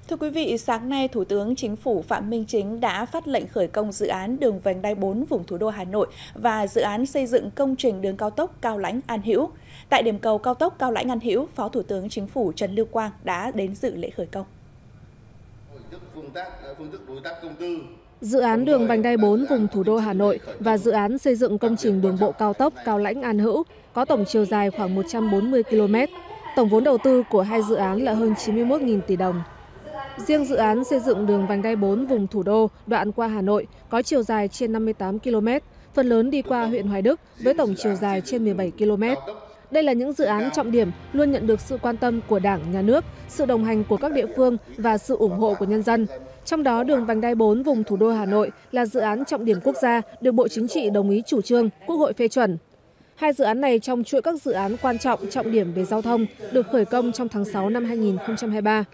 Thưa quý vị, sáng nay Thủ tướng Chính phủ Phạm Minh Chính đã phát lệnh khởi công dự án đường vành đai 4 vùng thủ đô Hà Nội và dự án xây dựng công trình đường cao tốc Cao Lãnh - An Hữu. Tại điểm cầu cao tốc Cao Lãnh - An Hữu, Phó Thủ tướng Chính phủ Trần Lưu Quang đã đến dự lễ khởi công. Dự án đường vành đai 4 vùng thủ đô Hà Nội và dự án xây dựng công trình đường bộ cao tốc Cao Lãnh - An Hữu có tổng chiều dài khoảng 140 km. Tổng vốn đầu tư của hai dự án là hơn 91.000 tỷ đồng. Riêng dự án xây dựng đường vành đai 4 vùng thủ đô đoạn qua Hà Nội có chiều dài trên 58 km, phần lớn đi qua huyện Hoài Đức với tổng chiều dài trên 17 km. Đây là những dự án trọng điểm luôn nhận được sự quan tâm của Đảng, Nhà nước, sự đồng hành của các địa phương và sự ủng hộ của nhân dân. Trong đó, đường vành đai 4 vùng thủ đô Hà Nội là dự án trọng điểm quốc gia được Bộ Chính trị đồng ý chủ trương, Quốc hội phê chuẩn. Hai dự án này trong chuỗi các dự án quan trọng trọng điểm về giao thông được khởi công trong tháng 6 năm 2023.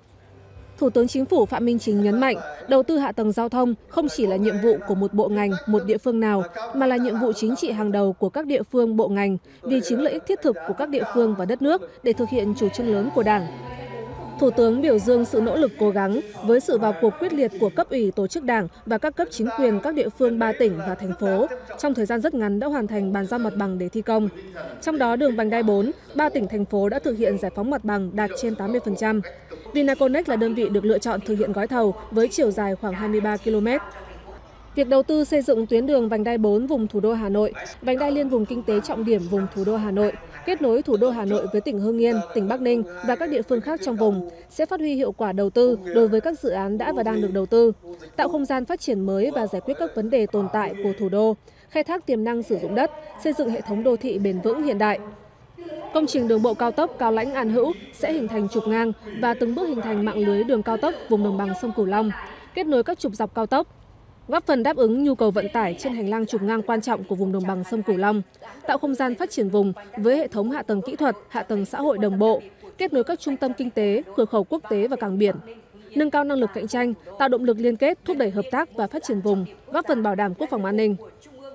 Thủ tướng Chính phủ Phạm Minh Chính nhấn mạnh, đầu tư hạ tầng giao thông không chỉ là nhiệm vụ của một bộ ngành, một địa phương nào, mà là nhiệm vụ chính trị hàng đầu của các địa phương, bộ ngành, vì chính lợi ích thiết thực của các địa phương và đất nước để thực hiện chủ trương lớn của Đảng. Thủ tướng biểu dương sự nỗ lực cố gắng với sự vào cuộc quyết liệt của cấp ủy tổ chức Đảng và các cấp chính quyền các địa phương 3 tỉnh và thành phố trong thời gian rất ngắn đã hoàn thành bàn giao mặt bằng để thi công. Trong đó đường vành đai 4, 3 tỉnh thành phố đã thực hiện giải phóng mặt bằng đạt trên 80%. Vinaconex là đơn vị được lựa chọn thực hiện gói thầu với chiều dài khoảng 23 km. Việc đầu tư xây dựng tuyến đường vành đai 4 vùng thủ đô Hà Nội, vành đai liên vùng kinh tế trọng điểm vùng thủ đô Hà Nội, kết nối thủ đô Hà Nội với tỉnh Hưng Yên, tỉnh Bắc Ninh và các địa phương khác trong vùng, sẽ phát huy hiệu quả đầu tư đối với các dự án đã và đang được đầu tư, tạo không gian phát triển mới và giải quyết các vấn đề tồn tại của thủ đô, khai thác tiềm năng sử dụng đất, xây dựng hệ thống đô thị bền vững hiện đại. Công trình đường bộ cao tốc Cao Lãnh - An Hữu sẽ hình thành trục ngang và từng bước hình thành mạng lưới đường cao tốc vùng đồng bằng sông Cửu Long, kết nối các trục dọc cao tốc, góp phần đáp ứng nhu cầu vận tải trên hành lang trục ngang quan trọng của vùng đồng bằng sông Cửu Long, tạo không gian phát triển vùng với hệ thống hạ tầng kỹ thuật, hạ tầng xã hội đồng bộ, kết nối các trung tâm kinh tế, cửa khẩu quốc tế và cảng biển, nâng cao năng lực cạnh tranh, tạo động lực liên kết, thúc đẩy hợp tác và phát triển vùng, góp phần bảo đảm quốc phòng an ninh.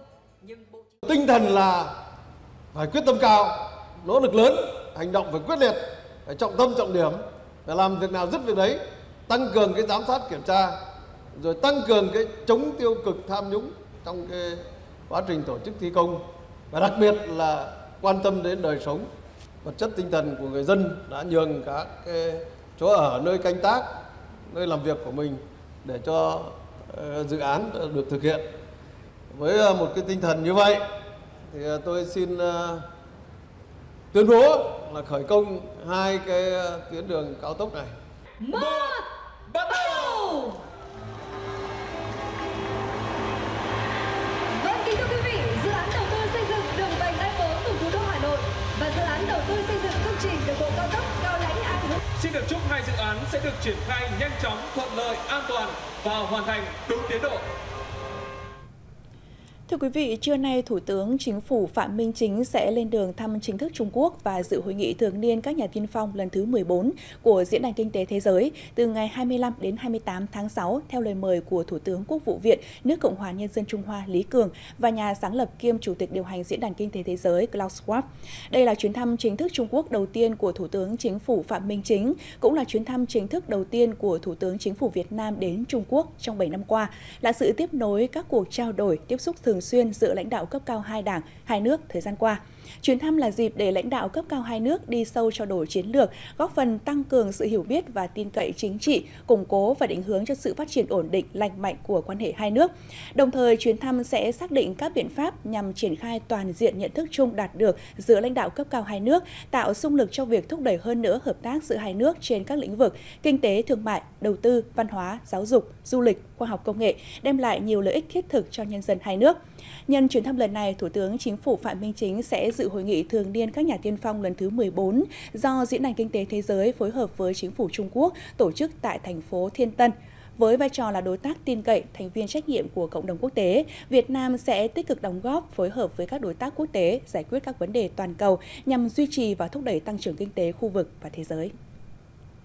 Tinh thần là phải quyết tâm cao, nỗ lực lớn, hành động phải quyết liệt, phải trọng tâm trọng điểm, phải làm việc nào dứt việc đấy, tăng cường cái giám sát kiểm tra, rồi tăng cường cái chống tiêu cực tham nhũng trong cái quá trình tổ chức thi công, và đặc biệt là quan tâm đến đời sống vật chất tinh thần của người dân, đã nhường các cái chỗ ở, nơi canh tác, nơi làm việc của mình để cho dự án được thực hiện. Với một cái tinh thần như vậy thì tôi xin tuyên bố là khởi công hai cái tuyến đường cao tốc này. Bắt đầu! Vâng, kính thưa quý vị, dự án đầu tư xây dựng đường vành đai 4 vùng thủ đô Hà Nội và dự án đầu tư xây dựng công trình đường bộ cao tốc Cao Lãnh - An Hữu xin được chúc hai dự án sẽ được triển khai nhanh chóng, thuận lợi, an toàn và hoàn thành đúng tiến độ. Thưa quý vị, trưa nay Thủ tướng Chính phủ Phạm Minh Chính sẽ lên đường thăm chính thức Trung Quốc và dự hội nghị thường niên các nhà tiên phong lần thứ 14 của Diễn đàn Kinh tế Thế giới từ ngày 25 đến 28 tháng 6 theo lời mời của Thủ tướng Quốc vụ viện nước Cộng hòa Nhân dân Trung Hoa Lý Cường và nhà sáng lập kiêm Chủ tịch điều hành Diễn đàn Kinh tế Thế giới Klaus Schwab. Đây là chuyến thăm chính thức Trung Quốc đầu tiên của Thủ tướng Chính phủ Phạm Minh Chính, cũng là chuyến thăm chính thức đầu tiên của Thủ tướng Chính phủ Việt Nam đến Trung Quốc trong 7 năm qua, là sự tiếp nối các cuộc trao đổi, tiếp xúc thường xuyên giữa lãnh đạo cấp cao hai đảng, hai nước thời gian qua. Chuyến thăm là dịp để lãnh đạo cấp cao hai nước đi sâu trao đổi chiến lược, góp phần tăng cường sự hiểu biết và tin cậy chính trị, củng cố và định hướng cho sự phát triển ổn định, lành mạnh của quan hệ hai nước. Đồng thời, chuyến thăm sẽ xác định các biện pháp nhằm triển khai toàn diện nhận thức chung đạt được giữa lãnh đạo cấp cao hai nước, tạo xung lực cho việc thúc đẩy hơn nữa hợp tác giữa hai nước trên các lĩnh vực kinh tế, thương mại, đầu tư, văn hóa, giáo dục, du lịch, khoa học công nghệ, đem lại nhiều lợi ích thiết thực cho nhân dân hai nước. Nhân chuyến thăm lần này, Thủ tướng Chính phủ Phạm Minh Chính sẽ dự hội nghị thường niên các nhà tiên phong lần thứ 14 do Diễn đàn Kinh tế Thế giới phối hợp với Chính phủ Trung Quốc tổ chức tại thành phố Thiên Tân. Với vai trò là đối tác tin cậy, thành viên trách nhiệm của cộng đồng quốc tế, Việt Nam sẽ tích cực đóng góp phối hợp với các đối tác quốc tế giải quyết các vấn đề toàn cầu nhằm duy trì và thúc đẩy tăng trưởng kinh tế khu vực và thế giới.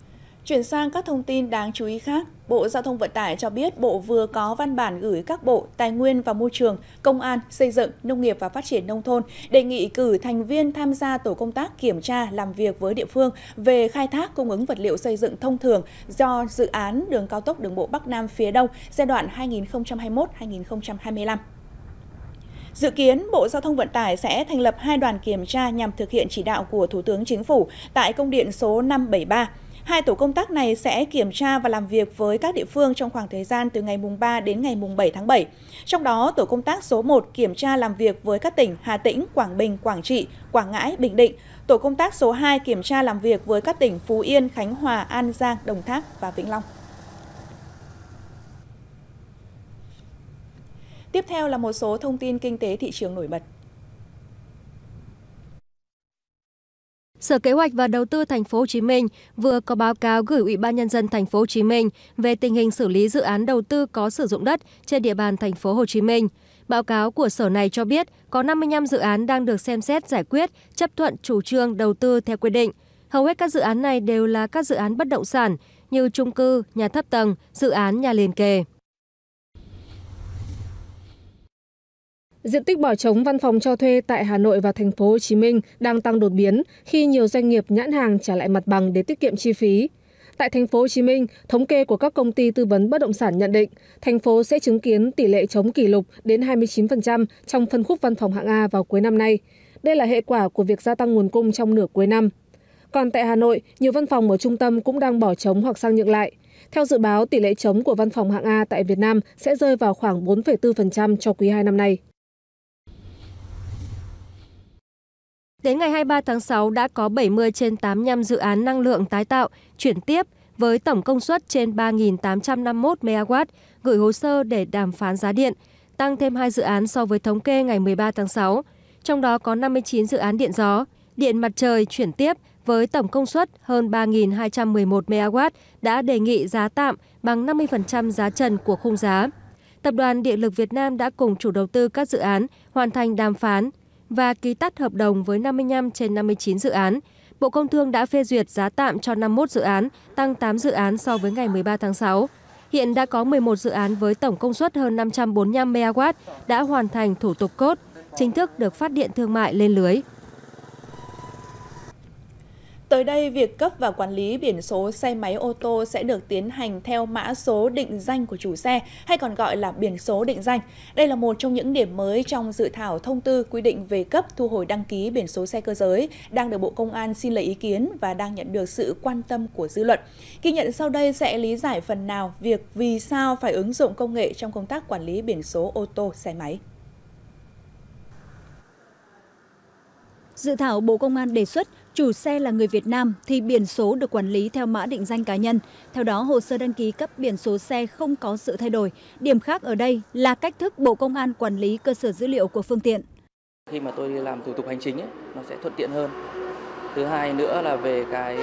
Chuyển sang các thông tin đáng chú ý khác, Bộ Giao thông Vận tải cho biết Bộ vừa có văn bản gửi các bộ Tài nguyên và Môi trường, Công an, Xây dựng, Nông nghiệp và Phát triển Nông thôn đề nghị cử thành viên tham gia tổ công tác kiểm tra làm việc với địa phương về khai thác cung ứng vật liệu xây dựng thông thường do dự án đường cao tốc đường bộ Bắc Nam phía Đông giai đoạn 2021-2025. Dự kiến, Bộ Giao thông Vận tải sẽ thành lập 2 đoàn kiểm tra nhằm thực hiện chỉ đạo của Thủ tướng Chính phủ tại công điện số 573. 2 tổ công tác này sẽ kiểm tra và làm việc với các địa phương trong khoảng thời gian từ ngày 3 đến ngày 7 tháng 7. Trong đó, tổ công tác số 1 kiểm tra làm việc với các tỉnh Hà Tĩnh, Quảng Bình, Quảng Trị, Quảng Ngãi, Bình Định. Tổ công tác số 2 kiểm tra làm việc với các tỉnh Phú Yên, Khánh Hòa, An Giang, Đồng Tháp và Vĩnh Long. Tiếp theo là một số thông tin kinh tế thị trường nổi bật. Sở Kế hoạch và Đầu tư Thành phố Hồ Chí Minh vừa có báo cáo gửi Ủy ban Nhân dân Thành phố Hồ Chí Minh về tình hình xử lý dự án đầu tư có sử dụng đất trên địa bàn Thành phố Hồ Chí Minh. Báo cáo của sở này cho biết có 55 dự án đang được xem xét giải quyết, chấp thuận chủ trương đầu tư theo quy định. Hầu hết các dự án này đều là các dự án bất động sản như chung cư, nhà thấp tầng, dự án nhà liền kề. Diện tích bỏ trống văn phòng cho thuê tại Hà Nội và Thành phố Hồ Chí Minh đang tăng đột biến khi nhiều doanh nghiệp nhãn hàng trả lại mặt bằng để tiết kiệm chi phí. Tại Thành phố Hồ Chí Minh, thống kê của các công ty tư vấn bất động sản nhận định, thành phố sẽ chứng kiến tỷ lệ trống kỷ lục đến 29% trong phân khúc văn phòng hạng A vào cuối năm nay. Đây là hệ quả của việc gia tăng nguồn cung trong nửa cuối năm. Còn tại Hà Nội, nhiều văn phòng ở trung tâm cũng đang bỏ trống hoặc sang nhượng lại. Theo dự báo, tỷ lệ trống của văn phòng hạng A tại Việt Nam sẽ rơi vào khoảng 4,4% cho quý 2 năm nay. Đến ngày 23 tháng 6 đã có 70 trên 85 dự án năng lượng tái tạo chuyển tiếp với tổng công suất trên 3.851 MW gửi hồ sơ để đàm phán giá điện, tăng thêm 2 dự án so với thống kê ngày 13 tháng 6. Trong đó có 59 dự án điện gió, điện mặt trời chuyển tiếp với tổng công suất hơn 3.211 MW đã đề nghị giá tạm bằng 50% giá trần của khung giá. Tập đoàn Điện lực Việt Nam đã cùng chủ đầu tư các dự án hoàn thành đàm phán và ký tắt hợp đồng với 55 trên 59 dự án. Bộ Công Thương đã phê duyệt giá tạm cho 51 dự án, tăng 8 dự án so với ngày 13 tháng 6. Hiện đã có 11 dự án với tổng công suất hơn 545 MW đã hoàn thành thủ tục cốt, chính thức được phát điện thương mại lên lưới. Tới đây, việc cấp và quản lý biển số xe máy ô tô sẽ được tiến hành theo mã số định danh của chủ xe, hay còn gọi là biển số định danh. Đây là một trong những điểm mới trong dự thảo thông tư quy định về cấp thu hồi đăng ký biển số xe cơ giới, đang được Bộ Công an xin lấy ý kiến và đang nhận được sự quan tâm của dư luận. Ghi nhận sau đây sẽ lý giải phần nào việc vì sao phải ứng dụng công nghệ trong công tác quản lý biển số ô tô xe máy. Dự thảo Bộ Công an đề xuất chủ xe là người Việt Nam thì biển số được quản lý theo mã định danh cá nhân. Theo đó, hồ sơ đăng ký cấp biển số xe không có sự thay đổi. Điểm khác ở đây là cách thức Bộ Công an quản lý cơ sở dữ liệu của phương tiện. Khi mà tôi làm thủ tục hành chính ấy, nó sẽ thuận tiện hơn. Thứ hai nữa là về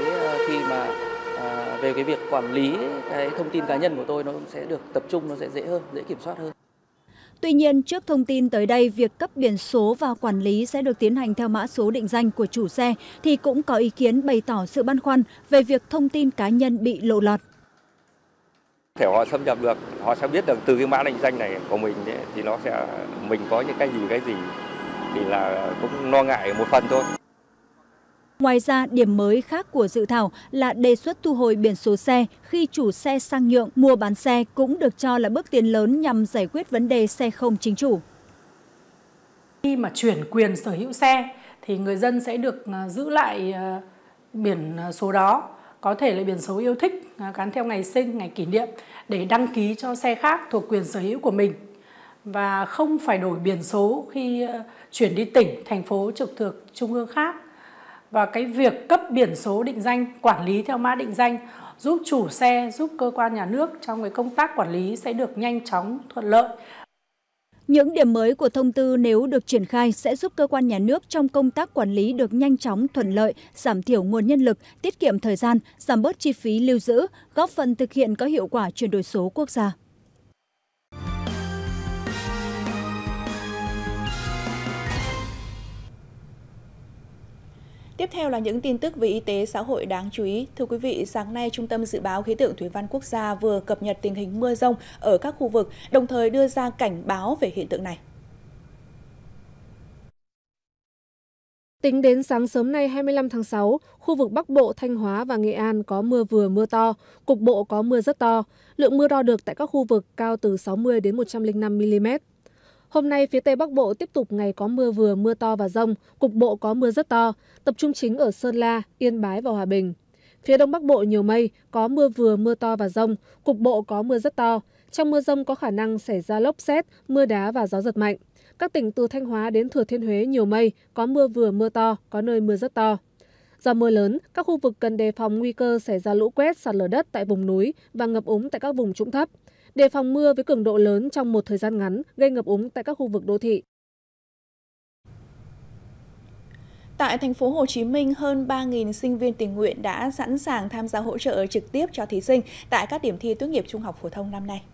về cái việc quản lý cái thông tin cá nhân của tôi, nó sẽ được tập trung, nó sẽ dễ hơn, dễ kiểm soát hơn. Tuy nhiên, trước thông tin tới đây, việc cấp biển số và quản lý sẽ được tiến hành theo mã số định danh của chủ xe, thì cũng có ý kiến bày tỏ sự băn khoăn về việc thông tin cá nhân bị lộ lọt. Thể họ xâm nhập được, họ sẽ biết được từ cái mã định danh này của mình ấy, thì nó sẽ mình có những cái gì thì là cũng lo ngại một phần thôi. Ngoài ra, điểm mới khác của dự thảo là đề xuất thu hồi biển số xe khi chủ xe sang nhượng, mua bán xe cũng được cho là bước tiến lớn nhằm giải quyết vấn đề xe không chính chủ. Khi mà chuyển quyền sở hữu xe thì người dân sẽ được giữ lại biển số đó, có thể là biển số yêu thích gắn theo ngày sinh, ngày kỷ niệm để đăng ký cho xe khác thuộc quyền sở hữu của mình. Và không phải đổi biển số khi chuyển đi tỉnh, thành phố trực thuộc trung ương khác. Và cái việc cấp biển số định danh, quản lý theo mã định danh giúp chủ xe, giúp cơ quan nhà nước trong cái công tác quản lý sẽ được nhanh chóng, thuận lợi. Những điểm mới của thông tư nếu được triển khai sẽ giúp cơ quan nhà nước trong công tác quản lý được nhanh chóng, thuận lợi, giảm thiểu nguồn nhân lực, tiết kiệm thời gian, giảm bớt chi phí lưu giữ, góp phần thực hiện có hiệu quả chuyển đổi số quốc gia. Tiếp theo là những tin tức về y tế xã hội đáng chú ý. Thưa quý vị, sáng nay Trung tâm Dự báo Khí tượng Thủy văn Quốc gia vừa cập nhật tình hình mưa dông ở các khu vực, đồng thời đưa ra cảnh báo về hiện tượng này. Tính đến sáng sớm nay 25 tháng 6, khu vực Bắc Bộ, Thanh Hóa và Nghệ An có mưa vừa mưa to, cục bộ có mưa rất to. Lượng mưa đo được tại các khu vực cao từ 60 đến 105 mm. Hôm nay, phía Tây Bắc Bộ tiếp tục ngày có mưa vừa mưa to và dông, cục bộ có mưa rất to, tập trung chính ở Sơn La, Yên Bái và Hòa Bình. Phía Đông Bắc Bộ nhiều mây, có mưa vừa mưa to và dông, cục bộ có mưa rất to. Trong mưa dông có khả năng xảy ra lốc sét, mưa đá và gió giật mạnh. Các tỉnh từ Thanh Hóa đến Thừa Thiên Huế nhiều mây, có mưa vừa mưa to, có nơi mưa rất to. Do mưa lớn, các khu vực cần đề phòng nguy cơ xảy ra lũ quét, sạt lở đất tại vùng núi và ngập úng tại các vùng trũng thấp. Đề phòng mưa với cường độ lớn trong một thời gian ngắn gây ngập úng tại các khu vực đô thị. Tại thành phố Hồ Chí Minh, hơn 3.000 sinh viên tình nguyện đã sẵn sàng tham gia hỗ trợ trực tiếp cho thí sinh tại các điểm thi tốt nghiệp trung học phổ thông năm nay.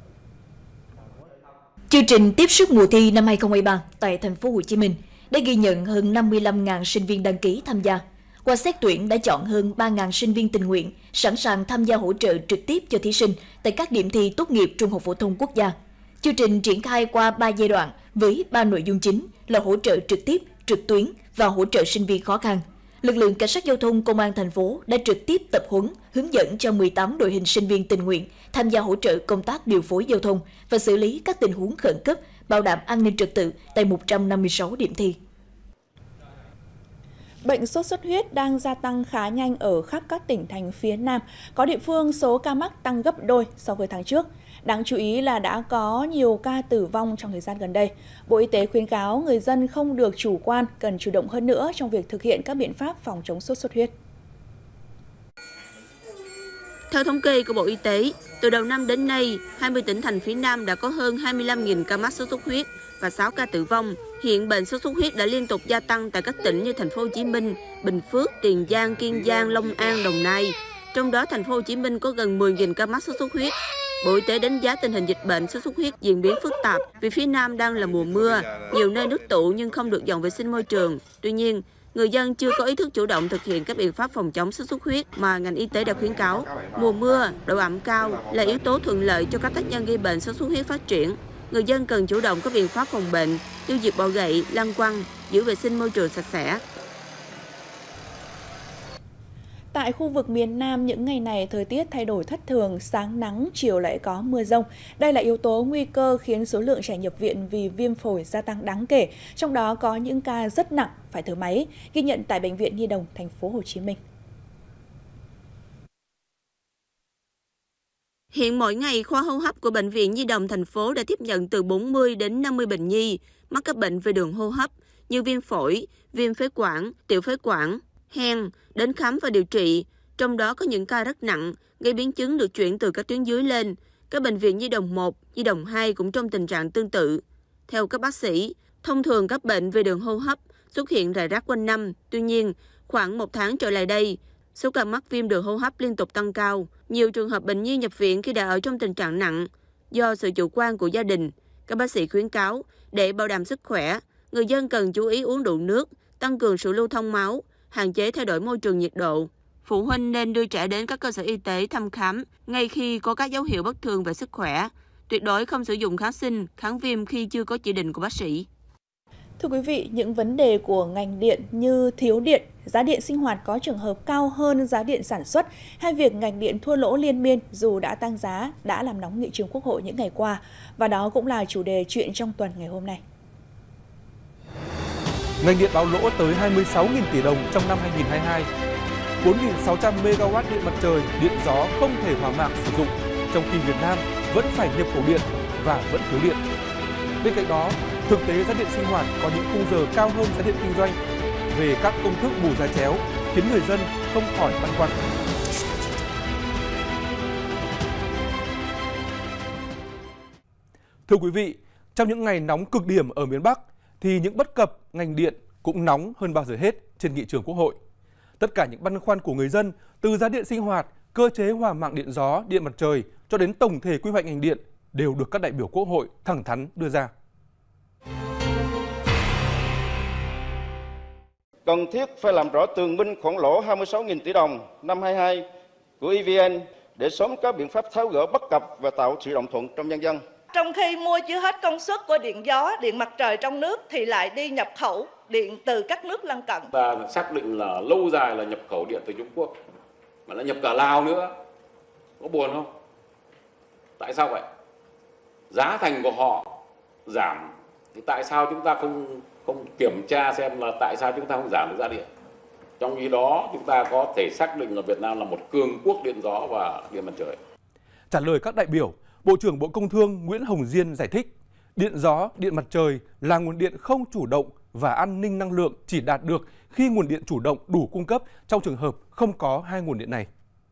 Chương trình tiếp sức mùa thi năm 2023 tại thành phố Hồ Chí Minh đã ghi nhận hơn 55.000 sinh viên đăng ký tham gia. Qua xét tuyển đã chọn hơn 3.000 sinh viên tình nguyện sẵn sàng tham gia hỗ trợ trực tiếp cho thí sinh tại các điểm thi tốt nghiệp trung học phổ thông quốc gia. Chương trình triển khai qua 3 giai đoạn với 3 nội dung chính là hỗ trợ trực tiếp, trực tuyến và hỗ trợ sinh viên khó khăn. Lực lượng cảnh sát giao thông công an thành phố đã trực tiếp tập huấn, hướng dẫn cho 18 đội hình sinh viên tình nguyện tham gia hỗ trợ công tác điều phối giao thông và xử lý các tình huống khẩn cấp, bảo đảm an ninh trật tự tại 156 điểm thi. Bệnh sốt xuất huyết đang gia tăng khá nhanh ở khắp các tỉnh thành phía Nam. Có địa phương số ca mắc tăng gấp đôi so với tháng trước. Đáng chú ý là đã có nhiều ca tử vong trong thời gian gần đây. Bộ Y tế khuyến cáo người dân không được chủ quan, cần chủ động hơn nữa trong việc thực hiện các biện pháp phòng chống sốt xuất huyết. Theo thống kê của Bộ Y tế, từ đầu năm đến nay, 20 tỉnh thành phía Nam đã có hơn 25.000 ca mắc sốt xuất huyết và 6 ca tử vong. Hiện bệnh sốt xuất huyết đã liên tục gia tăng tại các tỉnh như thành phố Hồ Chí Minh, Bình Phước, Tiền Giang, Kiên Giang, Long An, Đồng Nai. Trong đó thành phố Hồ Chí Minh có gần 10.000 ca mắc sốt xuất huyết. Bộ Y tế đánh giá tình hình dịch bệnh sốt xuất huyết diễn biến phức tạp vì phía Nam đang là mùa mưa, nhiều nơi nước tụ nhưng không được dọn vệ sinh môi trường. Tuy nhiên, người dân chưa có ý thức chủ động thực hiện các biện pháp phòng chống sốt xuất huyết mà ngành y tế đã khuyến cáo. Mùa mưa, độ ẩm cao là yếu tố thuận lợi cho các tác nhân gây bệnh sốt xuất huyết phát triển. Người dân cần chủ động các biện pháp phòng bệnh, tiêu diệt bọ gậy, lăng quăng, giữ vệ sinh môi trường sạch sẽ. Tại khu vực miền Nam, những ngày này thời tiết thay đổi thất thường, sáng nắng, chiều lại có mưa rông. Đây là yếu tố nguy cơ khiến số lượng trẻ nhập viện vì viêm phổi gia tăng đáng kể, trong đó có những ca rất nặng phải thở máy, ghi nhận tại Bệnh viện Nhi đồng thành phố Hồ Chí Minh. Hiện mỗi ngày, khoa hô hấp của Bệnh viện Nhi đồng thành phố đã tiếp nhận từ 40 đến 50 bệnh nhi mắc các bệnh về đường hô hấp như viêm phổi, viêm phế quản, tiểu phế quản, hen đến khám và điều trị. Trong đó có những ca rất nặng, gây biến chứng được chuyển từ các tuyến dưới lên. Các bệnh viện Nhi đồng 1, Nhi đồng 2 cũng trong tình trạng tương tự. Theo các bác sĩ, thông thường các bệnh về đường hô hấp xuất hiện rải rác quanh năm. Tuy nhiên, khoảng 1 tháng trở lại đây, số ca mắc viêm đường hô hấp liên tục tăng cao. Nhiều trường hợp bệnh nhi nhập viện khi đã ở trong tình trạng nặng. Do sự chủ quan của gia đình, các bác sĩ khuyến cáo để bảo đảm sức khỏe, người dân cần chú ý uống đủ nước, tăng cường sự lưu thông máu, hạn chế thay đổi môi trường nhiệt độ. Phụ huynh nên đưa trẻ đến các cơ sở y tế thăm khám ngay khi có các dấu hiệu bất thường về sức khỏe. Tuyệt đối không sử dụng kháng sinh, kháng viêm khi chưa có chỉ định của bác sĩ. Thưa quý vị, những vấn đề của ngành điện như thiếu điện, giá điện sinh hoạt có trường hợp cao hơn giá điện sản xuất, hay việc ngành điện thua lỗ liên miên dù đã tăng giá đã làm nóng nghị trường Quốc hội những ngày qua. Và đó cũng là chủ đề chuyện trong tuần ngày hôm nay. Ngành điện báo lỗ tới 26.000 tỷ đồng trong năm 2022. 4.600 MW điện mặt trời, điện gió không thể hòa mạc sử dụng, trong khi Việt Nam vẫn phải nhập khẩu điện và vẫn thiếu điện. Bên cạnh đó, thực tế giá điện sinh hoạt có những khung giờ cao hơn giá điện kinh doanh. Về các công thức bù giá chéo khiến người dân không khỏi băn khoăn. Thưa quý vị, trong những ngày nóng cực điểm ở miền Bắc thì những bất cập ngành điện cũng nóng hơn bao giờ hết trên nghị trường Quốc hội. Tất cả những băn khoăn của người dân từ giá điện sinh hoạt, cơ chế hòa mạng điện gió, điện mặt trời cho đến tổng thể quy hoạch ngành điện đều được các đại biểu Quốc hội thẳng thắn đưa ra. cần thiết phải làm rõ tường minh khoản lỗ 26.000 tỷ đồng năm 22 của EVN để sớm có biện pháp tháo gỡ bất cập và tạo sự đồng thuận trong nhân dân. Trong khi mua chưa hết công suất của điện gió, điện mặt trời trong nước thì lại đi nhập khẩu điện từ các nước lân cận. Ta xác định là lâu dài là nhập khẩu điện từ Trung Quốc, mà nó nhập cả Lào nữa. Có buồn không? Tại sao vậy? Giá thành của họ giảm, thì tại sao chúng ta không kiểm tra xem là tại sao chúng ta không giảm được giá điện? Trong khi đó chúng ta có thể xác định là Việt Nam là một cường quốc điện gió và điện mặt trời. Trả lời các đại biểu, Bộ trưởng Bộ Công Thương Nguyễn Hồng Diên giải thích, điện gió, điện mặt trời là nguồn điện không chủ động và an ninh năng lượng chỉ đạt được khi nguồn điện chủ động đủ cung cấp trong trường hợp không có hai nguồn điện này.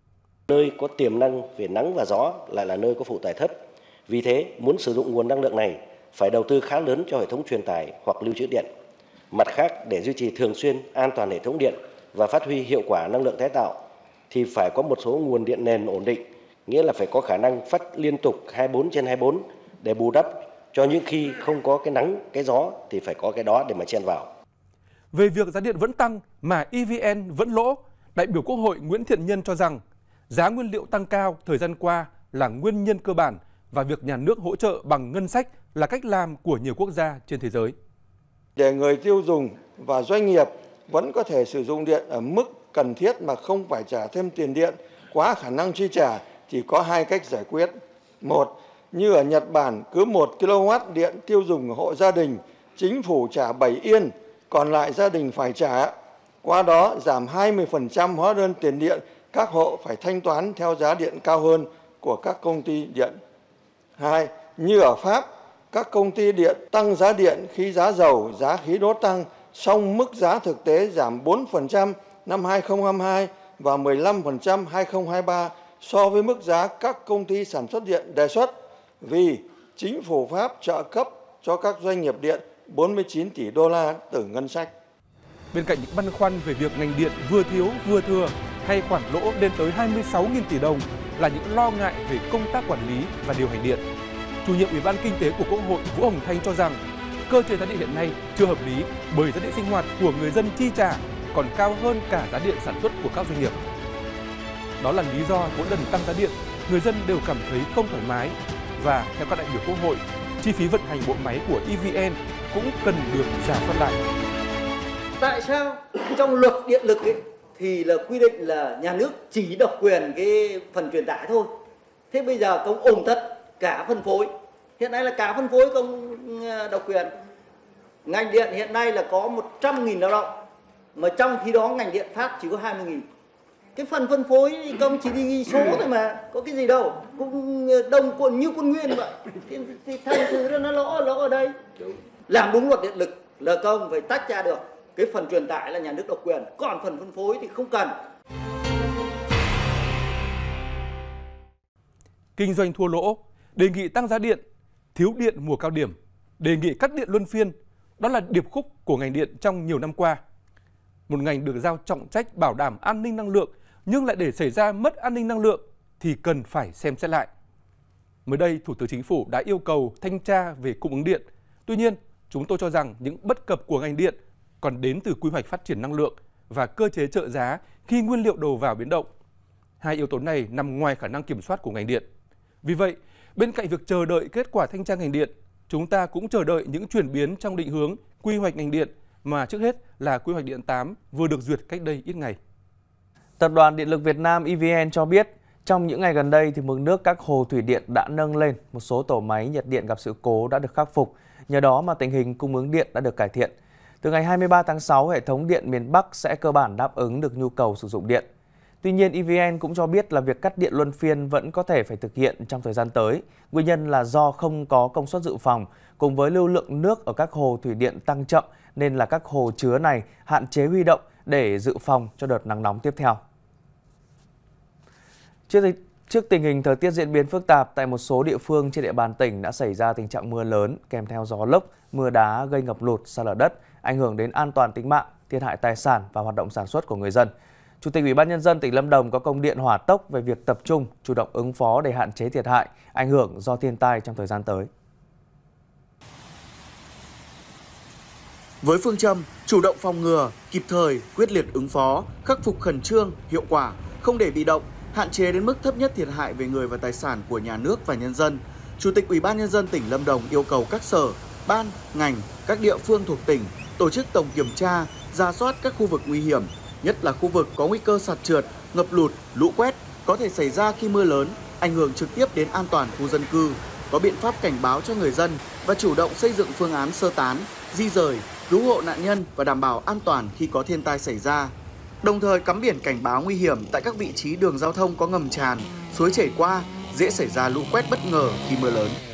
Nơi có tiềm năng về nắng và gió lại là nơi có phụ tải thấp. Vì thế, muốn sử dụng nguồn năng lượng này phải đầu tư khá lớn cho hệ thống truyền tải hoặc lưu trữ điện. Mặt khác, để duy trì thường xuyên an toàn hệ thống điện và phát huy hiệu quả năng lượng tái tạo thì phải có một số nguồn điện nền ổn định, nghĩa là phải có khả năng phát liên tục 24/24 để bù đắp cho những khi không có cái nắng, cái gió thì phải có cái đó để mà chen vào. Về việc giá điện vẫn tăng mà EVN vẫn lỗ, đại biểu Quốc hội Nguyễn Thiện Nhân cho rằng giá nguyên liệu tăng cao thời gian qua là nguyên nhân cơ bản và việc nhà nước hỗ trợ bằng ngân sách là cách làm của nhiều quốc gia trên thế giới. Để người tiêu dùng và doanh nghiệp vẫn có thể sử dụng điện ở mức cần thiết mà không phải trả thêm tiền điện quá khả năng chi trả thì có hai cách giải quyết. Một, như ở Nhật Bản, cứ 1 kW điện tiêu dùng hộ gia đình, chính phủ trả 7 yên, còn lại gia đình phải trả. Qua đó giảm 20% hóa đơn tiền điện các hộ phải thanh toán theo giá điện cao hơn của các công ty điện. 2. Như ở Pháp, các công ty điện tăng giá điện khi giá dầu, giá khí đốt tăng, song mức giá thực tế giảm 4% năm 2022 và 15% 2023 so với mức giá các công ty sản xuất điện đề xuất, vì chính phủ Pháp trợ cấp cho các doanh nghiệp điện 49 tỷ đô la từ ngân sách. Bên cạnh những băn khoăn về việc ngành điện vừa thiếu vừa thừa hay khoản lỗ lên tới 26.000 tỷ đồng là những lo ngại về công tác quản lý và điều hành điện, Chủ nhiệm Ủy ban Kinh tế của Quốc hội Vũ Hồng Thanh cho rằng cơ chế giá điện hiện nay chưa hợp lý bởi giá điện sinh hoạt của người dân chi trả còn cao hơn cả giá điện sản xuất của các doanh nghiệp. Đó là lý do mỗi lần tăng giá điện, người dân đều cảm thấy không thoải mái và theo các đại biểu Quốc hội, chi phí vận hành bộ máy của EVN cũng cần được rà soát lại. Tại sao trong luật điện lực ấy, thì là quy định là nhà nước chỉ độc quyền cái phần truyền tải thôi. Thế bây giờ công ôm tất cả phân phối. Hiện nay là cả phân phối công độc quyền. Ngành điện hiện nay là có 100.000 lao động, mà trong khi đó ngành điện phát chỉ có 20.000. Cái phần phân phối thì công chỉ đi ghi số thôi mà, có cái gì đâu, cũng đông quân như quân nguyên vậy. Thì thành thử nó lỗ ở đây. Làm đúng luật điện lực là công phải tách ra được. Cái phần truyền tải là nhà nước độc quyền, còn phần phân phối thì không cần. Kinh doanh thua lỗ, đề nghị tăng giá điện, thiếu điện mùa cao điểm, đề nghị cắt điện luân phiên, đó là điệp khúc của ngành điện trong nhiều năm qua. Một ngành được giao trọng trách bảo đảm an ninh năng lượng nhưng lại để xảy ra mất an ninh năng lượng thì cần phải xem xét lại. Mới đây, Thủ tướng Chính phủ đã yêu cầu thanh tra về cung ứng điện. Tuy nhiên, chúng tôi cho rằng những bất cập của ngành điện còn đến từ quy hoạch phát triển năng lượng và cơ chế trợ giá khi nguyên liệu đầu vào biến động. Hai yếu tố này nằm ngoài khả năng kiểm soát của ngành điện. Vì vậy, bên cạnh việc chờ đợi kết quả thanh tra ngành điện, chúng ta cũng chờ đợi những chuyển biến trong định hướng quy hoạch ngành điện mà trước hết là quy hoạch điện 8 vừa được duyệt cách đây ít ngày. Tập đoàn Điện lực Việt Nam EVN cho biết, trong những ngày gần đây thì mực nước các hồ thủy điện đã nâng lên, một số tổ máy nhiệt điện gặp sự cố đã được khắc phục, nhờ đó mà tình hình cung ứng điện đã được cải thiện. Từ ngày 23 tháng 6, hệ thống điện miền Bắc sẽ cơ bản đáp ứng được nhu cầu sử dụng điện. Tuy nhiên, EVN cũng cho biết là việc cắt điện luân phiên vẫn có thể phải thực hiện trong thời gian tới. Nguyên nhân là do không có công suất dự phòng, cùng với lưu lượng nước ở các hồ thủy điện tăng chậm nên là các hồ chứa này hạn chế huy động để dự phòng cho đợt nắng nóng tiếp theo. Trước tình hình thời tiết diễn biến phức tạp, tại một số địa phương trên địa bàn tỉnh đã xảy ra tình trạng mưa lớn kèm theo gió lốc, mưa đá gây ngập lụt, sạt lở đất, ảnh hưởng đến an toàn tính mạng, thiệt hại tài sản và hoạt động sản xuất của người dân. Chủ tịch Ủy ban Nhân dân tỉnh Lâm Đồng có công điện hỏa tốc về việc tập trung, chủ động ứng phó để hạn chế thiệt hại, ảnh hưởng do thiên tai trong thời gian tới. Với phương châm chủ động phòng ngừa, kịp thời, quyết liệt ứng phó, khắc phục khẩn trương, hiệu quả, không để bị động, hạn chế đến mức thấp nhất thiệt hại về người và tài sản của nhà nước và nhân dân, Chủ tịch Ủy ban Nhân dân tỉnh Lâm Đồng yêu cầu các sở, ban, ngành, các địa phương thuộc tỉnh tổ chức tổng kiểm tra, rà soát các khu vực nguy hiểm, nhất là khu vực có nguy cơ sạt trượt, ngập lụt, lũ quét có thể xảy ra khi mưa lớn, ảnh hưởng trực tiếp đến an toàn khu dân cư, có biện pháp cảnh báo cho người dân và chủ động xây dựng phương án sơ tán, di rời, cứu hộ nạn nhân và đảm bảo an toàn khi có thiên tai xảy ra. Đồng thời cắm biển cảnh báo nguy hiểm tại các vị trí đường giao thông có ngầm tràn, suối chảy qua, dễ xảy ra lũ quét bất ngờ khi mưa lớn.